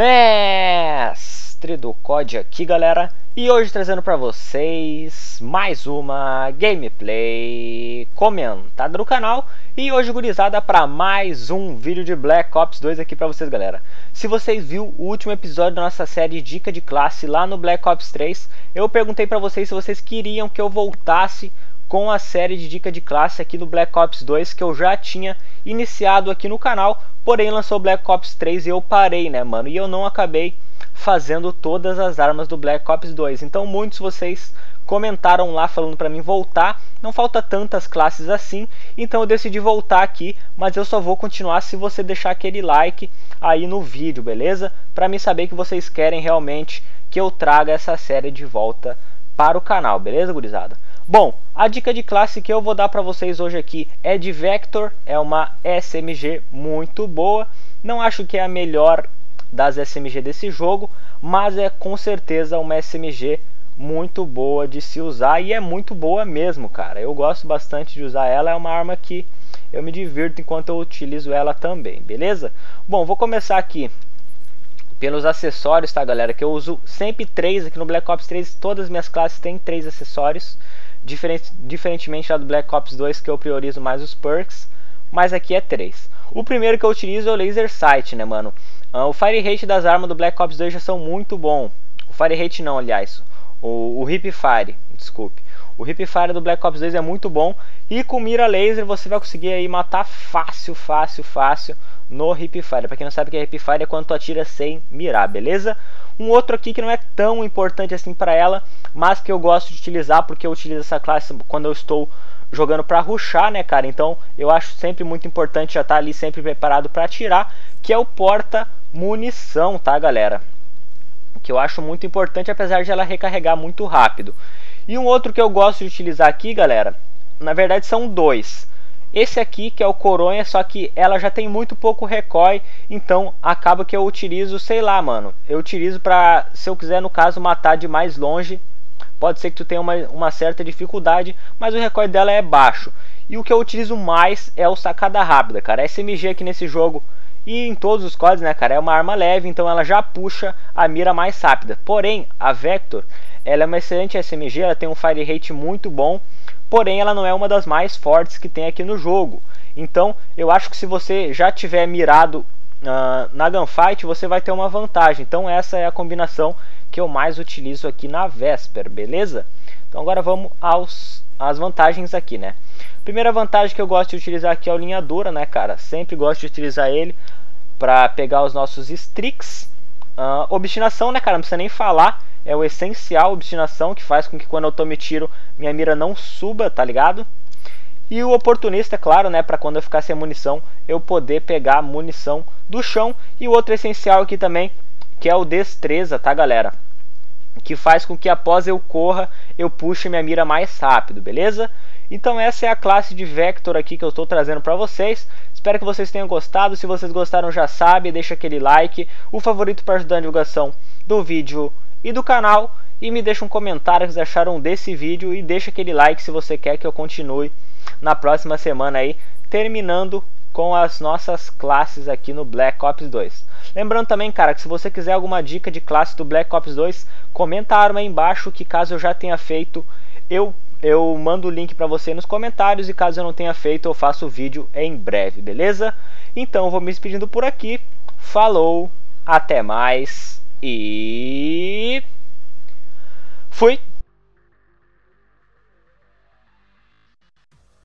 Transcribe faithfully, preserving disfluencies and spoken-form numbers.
Mestre do C O D aqui, galera, e hoje trazendo para vocês mais uma gameplay comentada no canal. E hoje, gurizada, para mais um vídeo de Black Ops dois aqui para vocês, galera. Se vocês viram o último episódio da nossa série Dica de Classe lá no Black Ops três, eu perguntei para vocês se vocês queriam que eu voltasse com a série de Dica de Classe aqui no Black Ops dois, que eu já tinha iniciado aqui no canal, porém lançou Black Ops três e eu parei, né, mano? E eu não acabei fazendo todas as armas do Black Ops dois. Então muitos de vocês comentaram lá falando pra mim voltar. Não falta tantas classes assim, então eu decidi voltar aqui, mas eu só vou continuar se você deixar aquele like aí no vídeo, beleza? Pra mim saber que vocês querem realmente que eu traga essa série de volta para o canal, beleza, gurizada? Bom, a dica de classe que eu vou dar para vocês hoje aqui é de Vector, é uma S M G muito boa. Não acho que é a melhor das S M G desse jogo, mas é com certeza uma S M G muito boa de se usar e é muito boa mesmo, cara. Eu gosto bastante de usar ela, é uma arma que eu me divirto enquanto eu utilizo ela também, beleza? Bom, vou começar aqui pelos acessórios, tá, galera? Que eu uso sempre três aqui no Black Ops três, todas as minhas classes têm três acessórios. Diferente, diferentemente lá do Black Ops dois, que eu priorizo mais os perks, mas aqui é três. O primeiro que eu utilizo é o Laser Sight, né, mano? Uh, o Fire Rate das armas do Black Ops dois já são muito bom. O Fire Rate não, aliás. O, o Hip Fire, desculpe. O Hip Fire do Black Ops dois é muito bom. E com mira laser você vai conseguir aí matar fácil, fácil, fácil no Hip Fire. Pra quem não sabe o que é Hip Fire, é quando tu atira sem mirar, beleza? Um outro aqui que não é tão importante assim para ela, mas que eu gosto de utilizar porque eu utilizo essa classe quando eu estou jogando para rushar, né, cara? Então eu acho sempre muito importante já estar ali sempre preparado para atirar, que é o porta-munição, tá, galera? Que eu acho muito importante, apesar de ela recarregar muito rápido. E um outro que eu gosto de utilizar aqui, galera, na verdade são dois. Esse aqui, que é o Coronha, só que ela já tem muito pouco recoil, então acaba que eu utilizo, sei lá, mano. Eu utilizo pra, se eu quiser, no caso, matar de mais longe. Pode ser que tu tenha uma, uma certa dificuldade, mas o recoil dela é baixo. E o que eu utilizo mais é o Sacada Rápida, cara. A S M G aqui nesse jogo e em todos os códigos, né, cara, é uma arma leve, então ela já puxa a mira mais rápida. Porém, a Vector, ela é uma excelente S M G, ela tem um fire rate muito bom. Porém, ela não é uma das mais fortes que tem aqui no jogo. Então, eu acho que se você já tiver mirado uh, na gunfight, você vai ter uma vantagem. Então, essa é a combinação que eu mais utilizo aqui na Vesper, beleza? Então, agora vamos aos, às vantagens aqui, né? Primeira vantagem que eu gosto de utilizar aqui é o linha dura, né, cara? Sempre gosto de utilizar ele para pegar os nossos streaks. Uh, obstinação, né, cara? Não precisa nem falar. É o essencial, obstinação, que faz com que quando eu tome tiro, minha mira não suba, tá ligado? E o oportunista, é claro, né, para quando eu ficar sem munição, eu poder pegar munição do chão. E o outro essencial aqui também, que é o destreza, tá, galera? Que faz com que após eu corra, eu puxe minha mira mais rápido, beleza? Então essa é a classe de Vector aqui que eu estou trazendo para vocês. Espero que vocês tenham gostado. Se vocês gostaram, já sabe, deixa aquele like, o favorito para ajudar a divulgação do vídeo e do canal, e me deixa um comentário o que vocês acharam desse vídeo e deixa aquele like se você quer que eu continue na próxima semana aí, terminando com as nossas classes aqui no Black Ops dois. Lembrando também, cara, que se você quiser alguma dica de classe do Black Ops dois, comenta a arma aí embaixo, que caso eu já tenha feito, eu, eu mando o link para você nos comentários, e caso eu não tenha feito, eu faço o vídeo em breve, beleza? Então eu vou me despedindo por aqui, falou, até mais e fui!